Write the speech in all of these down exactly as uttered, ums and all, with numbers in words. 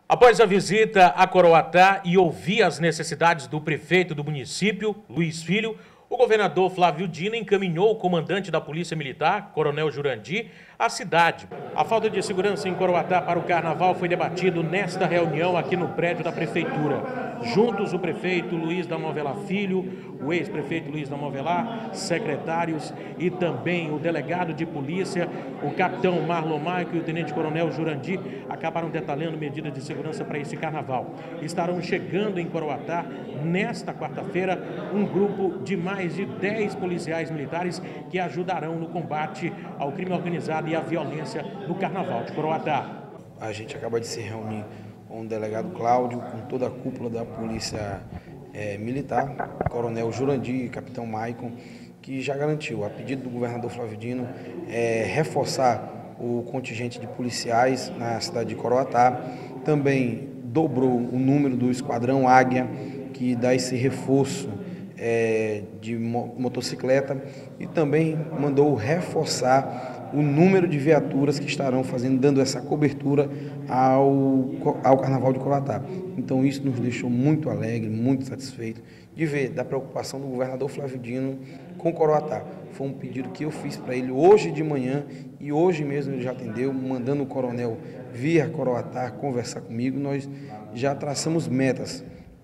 Após a visita a Coroatá e ouvir as necessidades do prefeito do município, Luiz Filho, o governador Flávio Dino encaminhou o comandante da Polícia Militar, Coronel Jurandir, à cidade. A falta de segurança em Coroatá para o carnaval foi debatido nesta reunião aqui no prédio da prefeitura. Juntos o prefeito Luiz da Novela Filho, o ex-prefeito Luiz da Novela, secretários e também o delegado de polícia, o capitão Marlon Maico e o tenente-coronel Jurandir acabaram detalhando medidas de segurança para esse carnaval. Estarão chegando em Coroatá nesta quarta-feira um grupo de mais de dez policiais militares que ajudarão no combate ao crime organizado e à violência no carnaval de Coroatá. A gente acaba de se reunir com o delegado Cláudio, com toda a cúpula da Polícia é, Militar, Coronel Jurandir e Capitão Maicon, que já garantiu, a pedido do governador Flávio Dino, é, reforçar o contingente de policiais na cidade de Coroatá. Também dobrou o número do Esquadrão Águia, que dá esse reforço é, de motocicleta, e também mandou reforçar o número de viaturas que estarão fazendo, dando essa cobertura ao, ao Carnaval de Coroatá. Então isso nos deixou muito alegre, muito satisfeito de ver da preocupação do governador Flávio Dino com Coroatá. Foi um pedido que eu fiz para ele hoje de manhã e hoje mesmo ele já atendeu, mandando o coronel vir a Coroatá conversar comigo. Nós já traçamos metas,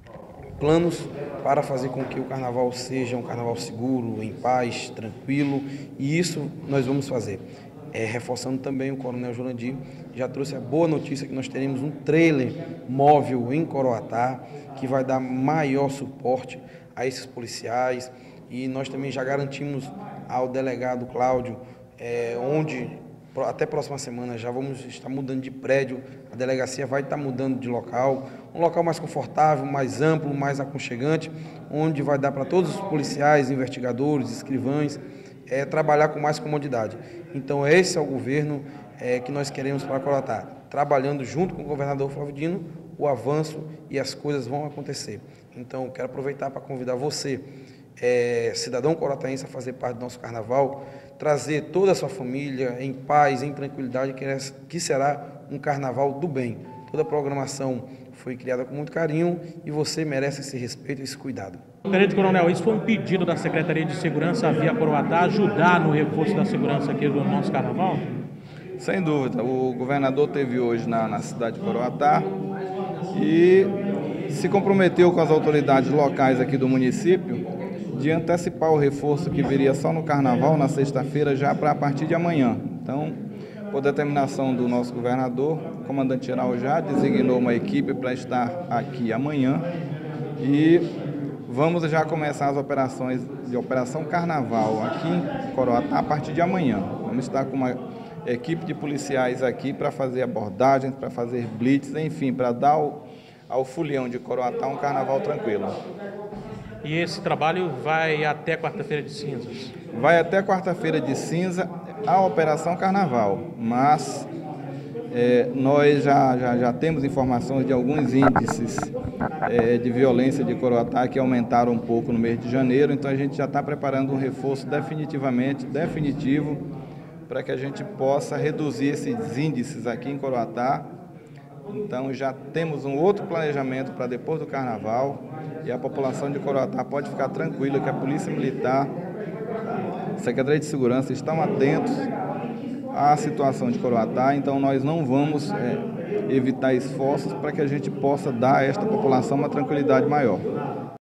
planos para fazer com que o carnaval seja um carnaval seguro, em paz, tranquilo, e isso nós vamos fazer. É, reforçando também, o coronel Jurandir já trouxe a boa notícia que nós teremos um trailer móvel em Coroatá, que vai dar maior suporte a esses policiais, e nós também já garantimos ao delegado Cláudio, é, onde até próxima semana já vamos estar mudando de prédio, a delegacia vai estar mudando de local, um local mais confortável, mais amplo, mais aconchegante, onde vai dar para todos os policiais, investigadores, escrivães, é, trabalhar com mais comodidade. Então esse é o governo é, que nós queremos para Coroatá, trabalhando junto com o governador Flávio Dino, o avanço e as coisas vão acontecer. Então quero aproveitar para convidar você, É, cidadão coroataense, a fazer parte do nosso carnaval, trazer toda a sua família em paz, em tranquilidade, que, que será um carnaval do bem. Toda a programação foi criada com muito carinho e você merece esse respeito e esse cuidado. Tenente Coronel, isso foi um pedido da Secretaria de Segurança via Coroatá ajudar no reforço da segurança aqui do nosso carnaval? Sem dúvida, o governador esteve hoje na, na cidade de Coroatá e se comprometeu com as autoridades locais aqui do município de antecipar o reforço que viria só no carnaval, na sexta-feira, já para a partir de amanhã. Então, por determinação do nosso governador, o comandante-geral já designou uma equipe para estar aqui amanhã e vamos já começar as operações de Operação Carnaval aqui em Coroatá a partir de amanhã. Vamos estar com uma equipe de policiais aqui para fazer abordagens, para fazer blitz, enfim, para dar ao, ao folião de Coroatá um carnaval tranquilo. E esse trabalho vai até quarta-feira de cinzas? Vai até quarta-feira de cinza a Operação Carnaval, mas é, nós já, já, já temos informações de alguns índices é, de violência de Coroatá que aumentaram um pouco no mês de janeiro, então a gente já está preparando um reforço definitivamente, definitivo, para que a gente possa reduzir esses índices aqui em Coroatá. Então já temos um outro planejamento para depois do carnaval e a população de Coroatá pode ficar tranquila que a Polícia Militar, a Secretaria de Segurança estão atentos à situação de Coroatá, então nós não vamos é, evitar esforços para que a gente possa dar a esta população uma tranquilidade maior.